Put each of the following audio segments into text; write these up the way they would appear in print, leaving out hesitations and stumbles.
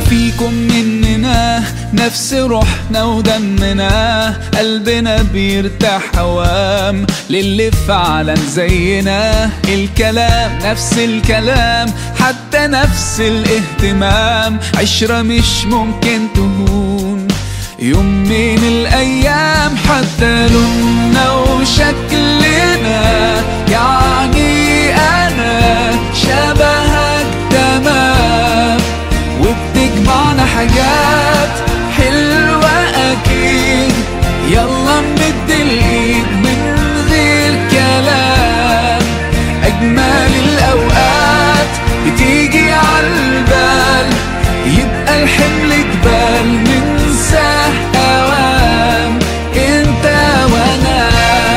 فيكم مننا نفس روحنا ودمنا، قلبنا بيرتاح هوام للي فعلا زينا. الكلام نفس الكلام، حتى نفس الاهتمام، عشرة مش ممكن تهون يوم من الأيام. حتى لوننا وشكلنا، يعني أنا شبهك تمام، وبتجمعنا حاجات حلوة أكيد. يلا نمد الإيد من غير كلام، أجمل الأوقات بتيجي عالبال، يبقى الحمل جبال ننساه أوام انت وانا.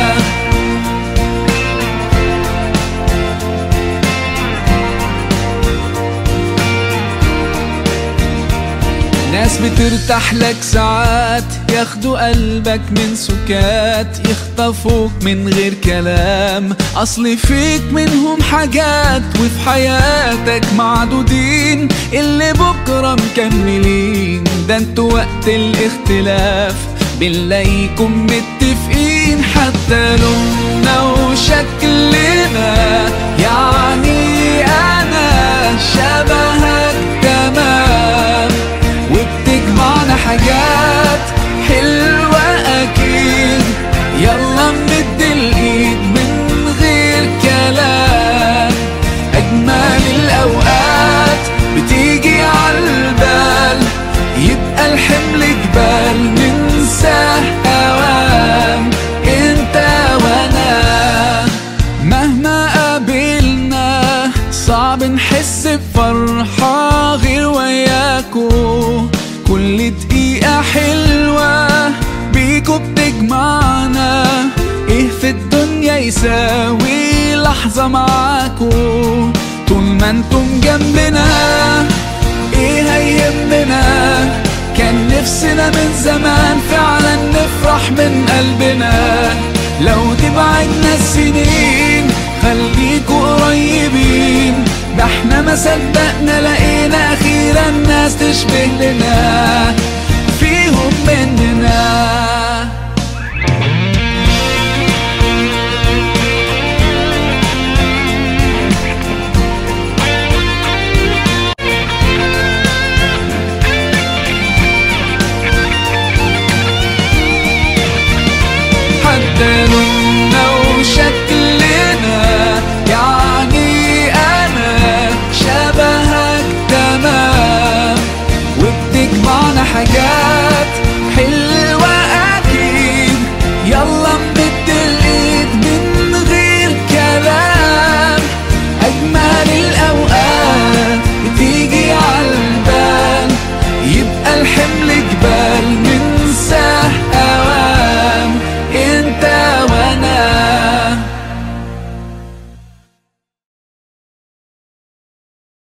ناس بترتاح لك ساعات، ياخدوا قلبك من سكات، يخطفوك من غير كلام، اصل فيك منهم حاجات وفي حياتك معدودين، اللي بكرة مكملين. ده انتوا وقت الاختلاف بنلاقيكم متفقين. حتى لوننا وشكلنا، يعني انا شبهك تمام، وبتجمعنا حاجات حلوة أكيد. يلا نمد الإيد من غير كلام، أجمل الأوقات بتيجي عالبال، يبقى الحمل جبال ننساه أوام انت وانا. مهما قابلنا صعب نحس بفرحة غير وياكو، كل دقيقة حلوة بيكو بتجمعنا. ايه في الدنيا يساوي لحظة معاكو؟ طول ما انتم جنبنا ايه هيهمنا؟ كان نفسنا من زمان فعلا نفرح من قلبنا. لو تبعدنا السنين خليكوا قريبين، ده احنا ما صدقنا لقينا اخيرا ناس تشبه لنا فيهم مننا. حتى